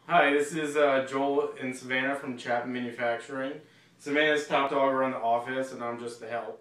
Hi, this is Joel and Savannah from Chapman Manufacturing. Savannah's top dog around the office, and I'm just the help.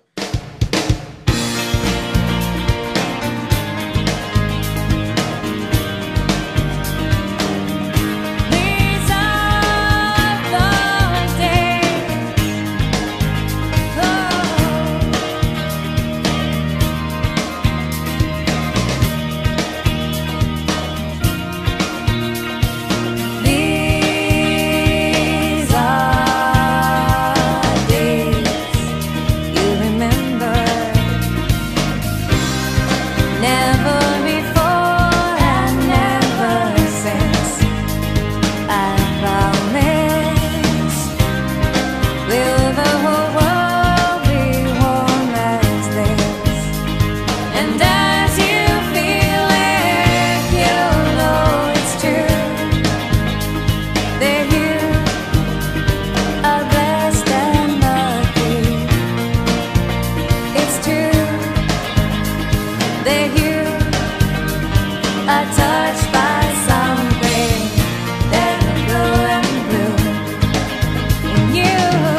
Touched by something that will grow and bloom in you.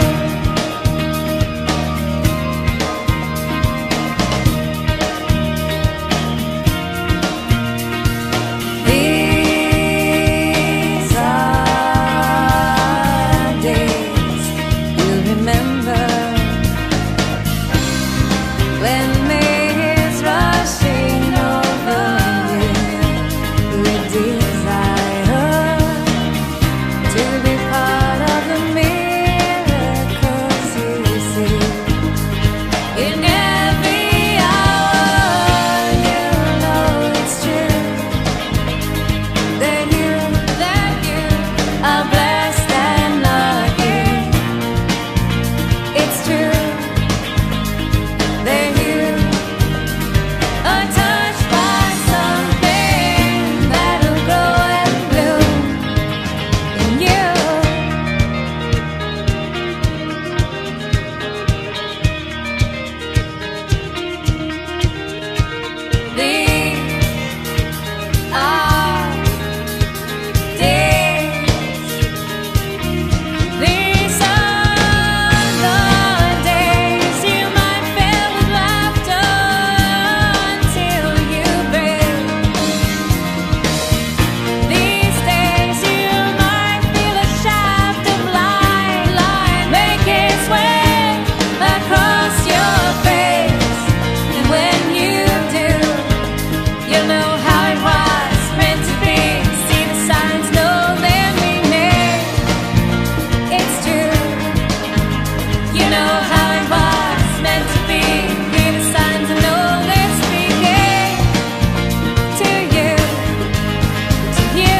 These are days you'll remember when May is rushing over you. Desire to be part of the miracles you see in every hour. You know it's true that you are blessed and lucky. It's true that you are touched by something that'll grow and bloom in you. These are days. These are the days you might fill with laughter until you break. These days you might feel a shaft of light make its way across your face, and when you do, you'll know how it was meant to be. See the signs, know their meaning. It's true. You know how it was meant to be. Read the signs and know they're speaking to you, to you.